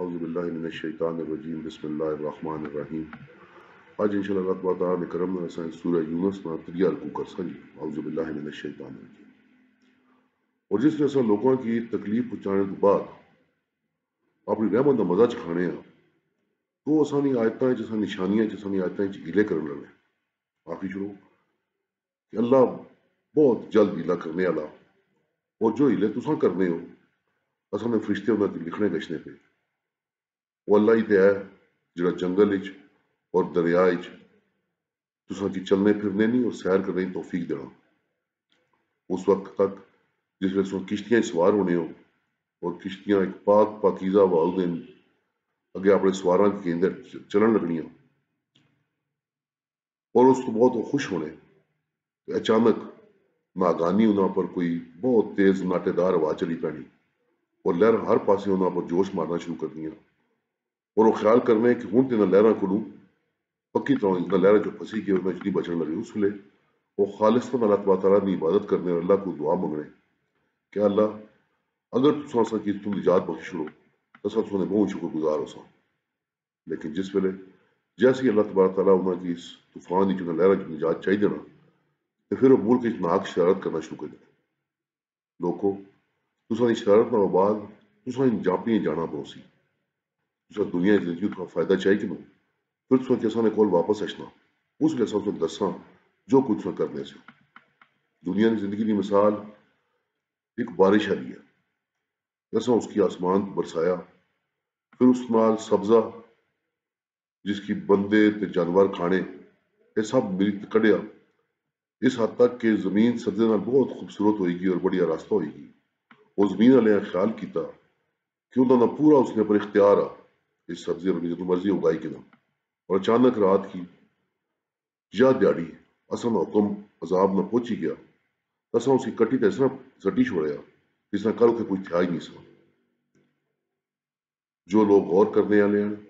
اعوذ باللہ من الشیطان الرجیم بسم اللہ الرحمن الرحیم. آج انشاءاللہ اللہ تبارک و تعالیٰ نے کرم نہ رسائیں سورہ یونس نا تریا رکو کر سنجی. اعوذ باللہ من الشیطان الرجیم. اور جس طرح سے لوگوں کی تکلیف پہنچانے کے بعد اپنی رحمت کا مزہ چکھانے ہیں تو آسانی آیتیں جیسا نشانیاں جیسا آیتیں ہیلے کرنے لگے آخری شروع کہ اللہ بہت جلد ہیلا کرنے والا اور جو ہیلے تساں کرنے ہو اصل نے فرشتے انہوں کے لکھنے گشنے پہ وہ اللہ ہی تے ہے جڑا جنگل اور دریا تساں کی چلنے پھرنے نہیں اور سیر کرنے کی توفیق دینا اس وقت تک جس وقت تساں کشتیاں سوار ہونے ہو اور کشتیاں ایک پاک پاکیزہ والدین اگے اپنے سواراں کے اندر چلن لگنیاں اور اس کو بہت خوش ہونے کہ اچانک ناگانی انہوں پر کوئی بہت تیز ناٹے دار ہوا چلی پینی اور لہر ہر پاسے انہوں پر جوش مارنا شروع کر دیا اور وہ خیال کرنے کہ ہوں تینا لہراں کو پکی طرح اتنا لہریں جو پھنسی گئی اور میں جتنی بچن لگی اس ویلے وہ خالصتاً اللہ تبارک تعالیٰ نے عبادت کرنے اور اللہ کو دعا منگنے کہ اللہ اگر تساں سا کی تم نجات بخش چھڑو تو تساں نے بہت شکر گزار ہو سا. لیکن جس ویلے جیسے اللہ تبارک تعالیٰ انہوں کی اس طوفان کی جو لہریں جو نجات چاہیے دینا تو پھر وہ ملک اس ناک شرارت کرنا شروع کر دیا. لوگوں تساں کی شرارت نہ بعد تساں جاپنی جانا پڑوسی تساں دنیا کی زندگی کا فائدہ چاہیے کہ نہیں پھر تساں کساں نے کول واپس اشنا اس لیے سب دساں جو کچھ تساں کرنے سے. دنیا کی زندگی کی مثال ایک بارش والی ہے جیسا اس کی آسمان برسایا پھر اس نال سبزہ جس کی بندے تے جانور کھانے یہ سب مل کڈیا اس حد تک کہ زمین سبزے نال بہت خوبصورت ہوئے گی اور بڑی آراستہ ہوئے گی. وہ زمین والے خیال کیتا کہ انہوں نے پورا اس نے پر اختیار آ اس سبزی اور جو مرضی اگائی کے نام اور اچانک رات کی یا دیاڑی اصل حکم عذاب نہ پہنچی گیا اصل اس کی کٹی تو اس طرح سٹی چھوڑیا جس نے کل کے کوئی تھا ہی نہیں سا. جو لوگ غور کرنے والے ہیں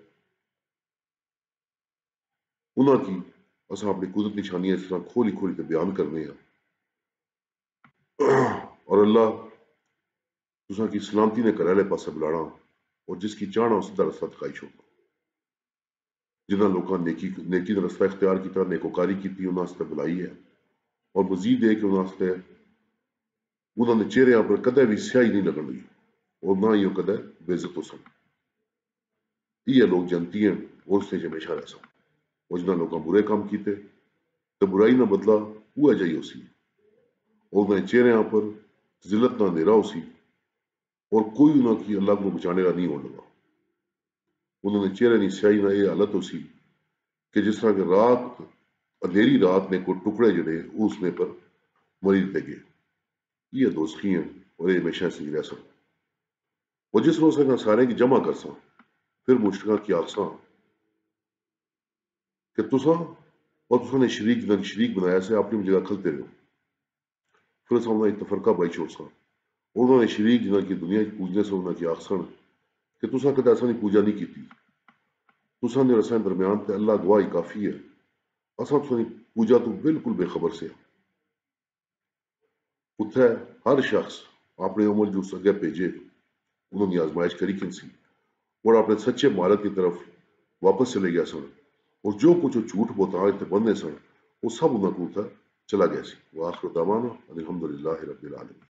انہوں کی اصل اپنی قدرت نشانیاں اس طرح کھولی کھولی کے بیان کرنے ہیں اور اللہ تساں کی سلامتی نے کرالے پاسے بلانا اور جس کی چاہنا اس کا رستہ دکھائی چھوڑنا. جنہاں لوگوں نیکی کا رستہ اختیار کیتا نیکوکاری کی انہوں نے بلائی ہے اور مزید ہے کہ انہوں نے چہرے پر کدے بھی سیاہی نہیں لگن لگی اور نہ ہی وہ کدے بے عزت ہو سن. یہ لوگ جنتی ہیں اور اس نے ہمیشہ رہ سن اور جنہاں لوگوں برے کام کیتے تو برائی نہ بدلا وہ جائی ہو سی اور انہیں چہرے پر ذلت نہ اندھیرا ہو سی اور کوئی انہوں کی اللہ کو بچانے کا نہیں ہونے لگا. انہوں نے چہرے نہیں سیاہی نہ یہ حالت ہو سی کہ جس طرح کہ رات اندھیری رات نے کوئی ٹکڑے جڑے اس میں پر مری دے گئے. یہ دوستی ہیں اور یہ ہمیشہ سے رہ سکتے وہ جس روز سے سارے کی جمع کر سا پھر مشتقہ کی آخساں کہ تساں اور تساں نے شریک بنایا سے اپنی جگہ کھلتے رہو پھر سامنا اتفرقہ بائی چھوڑ سا انہوں نے شریک جنہاں کی دنیا کی پوجنے سے انہوں کی آخسن کہ تساں کدے ایسا نہیں پوجا نہیں کی تساں نے رسائیں درمیان تے اللہ گواہی کافی ہے اصل تساں پوجا تو بالکل بے خبر سے اتھے ہر شخص اپنے عمل جو سگے بھیجے انہوں نے آزمائش کری کنسی اور اپنے سچے مالک کی طرف واپس چلے گیا سن اور جو کچھ جھوٹ بوتا بننے سن وہ سب انہوں کو چلا گیا سی. وآخر دعوانا الحمدللہ رب العالمین.